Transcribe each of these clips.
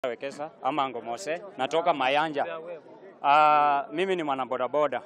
Wekesa ama Ngomose, natoka Mayanja. Mimi ni mwana bodaboda.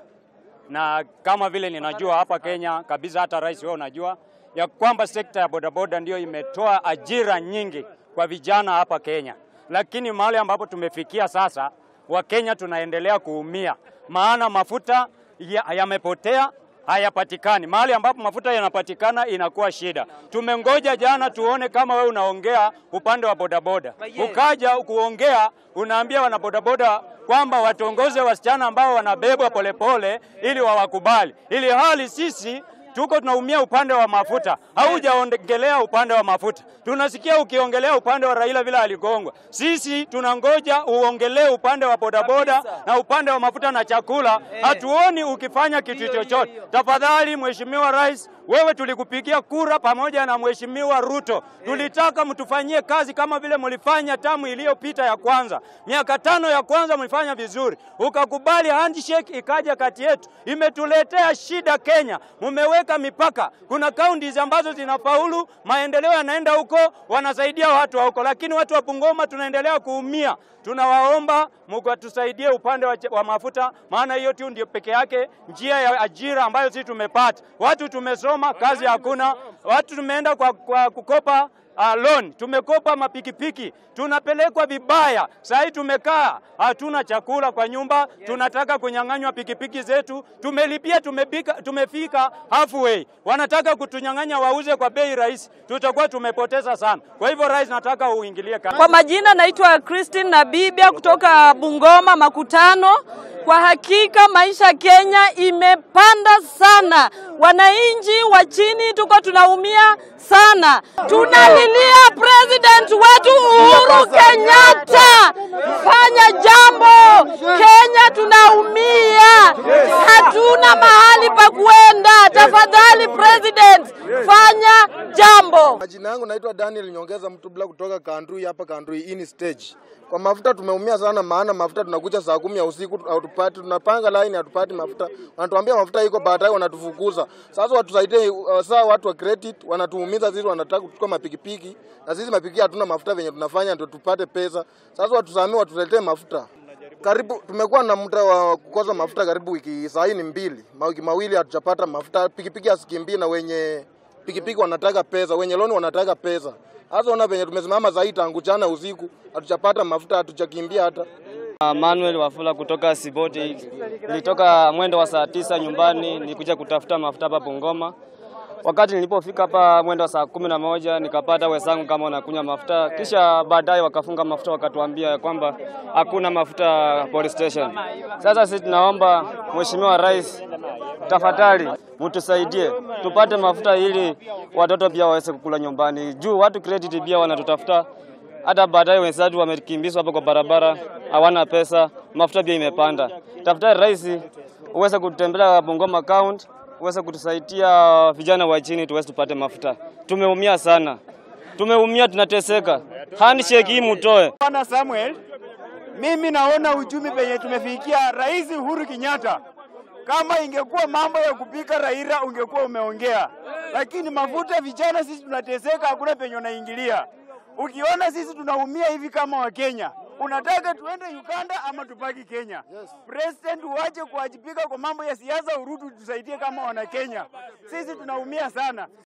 Na kama vile ninajua hapa Kenya kabisa, hata rais wewe unajua ya kwamba sekta ya bodaboda ndio imetoa ajira nyingi kwa vijana hapa Kenya. Lakini mahali ambapo tumefikia sasa, Wakenya tunaendelea kuumia. Maana mafuta yamepotea, hayapatikani. Mahali ambapo mafuta yanapatikana inakuwa shida. Tumengoja jana tuone kama wewe unaongea upande wa bodaboda. Ukaja kuongea unaambia wana bodaboda kwamba watongoze wasichana ambao wanabebwa polepole ili wawakubali. Ili hali sisi tuko tunaumia upande wa mafuta. Haujaongelea upande wa mafuta. Tunasikia ukiongelea upande wa Raila vile aligongwa. Sisi tunangoja uongelee upande wa bodaboda na upande wa mafuta na chakula. Hatuoni ukifanya kitu chochote. Tafadhali Mheshimiwa Rais, wewe tulikupigia kura pamoja na Mheshimiwa Ruto. Tulitaka mtufanyie kazi kama vile mlifanya tamu iliyopita ya kwanza. Miaka 5 ya kwanza mlifanya vizuri. Ukakubali handshake ikaja kati yetu. Imetuletea shida Kenya. Mmeweka mipaka. Kuna counties ambazo zinafaulu, maendeleo yanaenda huko, wanasaidia watu huko, lakini watu wa Bungoma tunaendelea kuumia. Tunawaomba mkatusaidie upande wa mafuta, maana hiyo tu ndio peke yake njia ya ajira ambayo sisi tumepata. Watu tumesoma, kazi hakuna. Watu tumeenda kwa kukopa loan, tumekopa mapikipiki, tunapelekwa vibaya. Sasa tumekaa, hatuna chakula kwa nyumba, tunataka kunyang'anywa pikipiki zetu. Tumelipia, tumefika halfway. Wanataka kutunyang'anya wauze kwa bei rahisi. Tutakuwa tumepoteza sana. Kwa hivyo rais, nataka uingilie kati. Kwa majina naitwa Christine Nabibia kutoka Bungoma Makutano. Kwa hakika maisha Kenya imepanda sana. Wananchi wa chini tuko tunaumia sana. Tunalilia president wetu Uhuru Kenyatta, fanya jambo. Kenya tunaumia. Hatuna mahali pa kuenda. Tafadhali president, fanya jambo. Majina yangu naitwa Daniel Nyongeza Mtubla kutoka Kandui hapa Kandui in stage. Kwa mafuta tumeumia sana, maana mafuta tunakuja saa 10 ya usiku hatupati, tunapanga line hatupati mafuta. Wanatuambia mafuta iko, baadaye wanatufukuza. Sasa watusaidie, saa watu wa credit wanatuumiza sisi, wanataka kuchukua mapikipiki na sisi mapikipiki hatuna mafuta venye tunafanya ndio tupate pesa. Sasa watusamee, watuletee mafuta. Karibu tumekuwa na muda wa kukosa mafuta karibu wiki saa hii ni 2. Mawiki mawili hatujapata mafuta. Pikipiki asikimbie na wenye pikipiki wanataka pesa, wenye loan wanataka pesa. Sasa ona venye tumesimama zaidi tangu jana usiku, hatujapata mafuta, hatujakimbia hata. Manuel Wafula kutoka Siboti. Nilitoka mwendo wa saa 9 nyumbani nikuja kutafuta mafuta hapa Bungoma. Wakati nilipofika hapa mwendo wa saa 11 nikapata wenzangu kama wanakunywa mafuta, kisha baadaye wakafunga mafuta, wakatuambia kwamba hakuna mafuta police station. Sasa sisi tunaomba Mheshimiwa Rais, tafadhali mtusaidie tupate mafuta ili watoto pia waweze kukula nyumbani. Juu watu credit pia wanatutafuta, hata baadaye wenzetu wamekimbizwa hapo kwa barabara, hawana pesa, mafuta pia imepanda. Tafadhali Rais, uweze kutembelea Bungoma County, uweze kutusaidia vijana wa chini tuweze tupate mafuta. Tumeumia sana. Tumeumia, tunateseka. Handshake hii mtoe. Bwana Samuel, mimi naona uchumi penye tumefikia Rais Uhuru Kenyatta. Kama ingekuwa mambo ya kupika Raila ungekuwa umeongea. Lakini mafuta vijana sisi tunateseka, hakuna penye unaingilia. Ukiona sisi tunaumia hivi kama wa Kenya, unataka tuende Uganda ama tupaki Kenya? President uache kuwajibika kwa mambo ya siasa, urudi tusaidie kama wana Kenya. Sisi tunaumia sana.